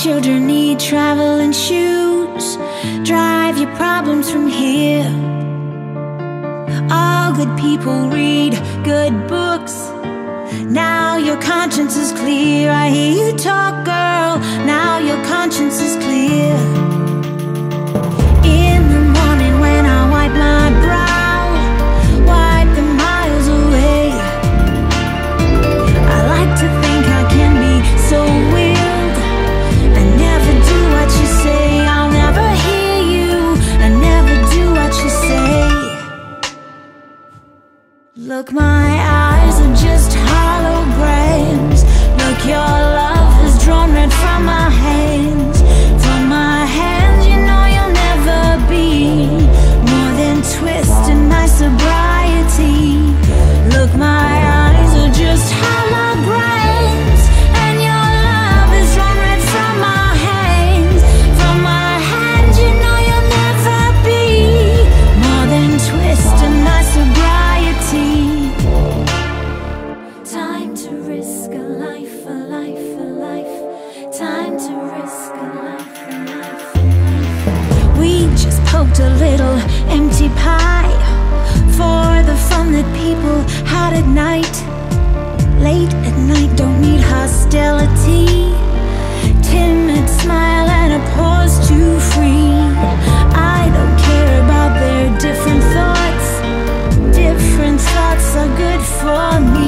children need travel and shoes. Drive your problems from here. All good people read good books. Now your conscience is clear. I hear you talk, girl. Now your conscience is clear. In the morning when I wipe my brow, wipe the miles away. I like to think I can be so wild. I never do what you say. I'll never hear you. I never do what you say. Look, my eyes are just holograms. Look, your love has drawn red from my hands. From my hands, you know you'll never be more than twist and my sobriety. Look, my eyes are just holograms, and your love is drawn red from my hands. From my hands, you know you'll never be more than twist and my sobriety. Time to risk a life, a life, a life. Time to risk a life, a life, a life. We just poked a little empty pie for the fun that people had at night. Late at night, don't need hostility. Timid smile and a pause to free. I don't care about their different thoughts. Different thoughts are good for me.